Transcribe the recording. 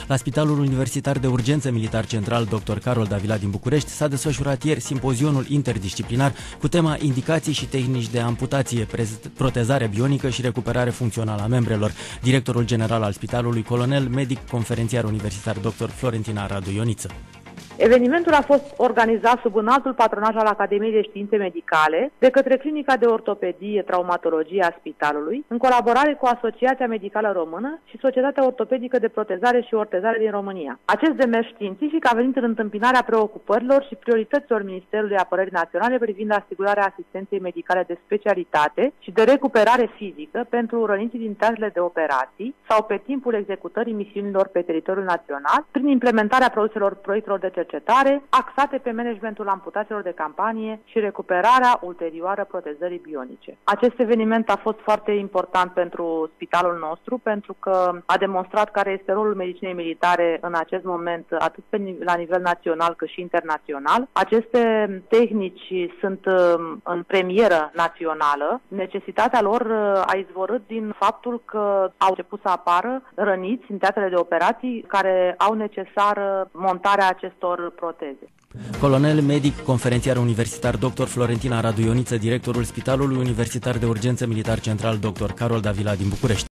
La Spitalul Universitar de Urgență Militar Central Dr. Carol Davila din București s-a desfășurat ieri simpozionul interdisciplinar cu tema indicații și tehnici de amputație, protezare bionică și recuperare funcțională a membrelor. Directorul general al spitalului, colonel medic conferențiar universitar Dr. Florentina Radu Ioniță. Evenimentul a fost organizat sub înaltul patronaj al Academiei de Științe Medicale de către Clinica de Ortopedie Traumatologie a Spitalului, în colaborare cu Asociația Medicală Română și Societatea Ortopedică de Protezare și Ortezare din România. Acest demers științific a venit în întâmpinarea preocupărilor și priorităților Ministerului Apărării Naționale privind asigurarea asistenței medicale de specialitate și de recuperare fizică pentru răniții din teatrele de operații sau pe timpul executării misiunilor pe teritoriul național, prin implementarea proiectelor de cercetare axate pe managementul amputațiilor de campanie și recuperarea ulterioară protezării bionice. Acest eveniment a fost foarte important pentru spitalul nostru pentru că a demonstrat care este rolul medicinei militare în acest moment atât la nivel național cât și internațional. Aceste tehnici sunt în premieră națională. Necesitatea lor a izvorât din faptul că au început să apară răniți în teatrele de operații care au necesară montarea acestor proteze. Colonel medic conferențiar universitar Dr. Florentina Radu Ioniță, directorul Spitalului Universitar de Urgență Militar Central Dr. Carol Davila din București.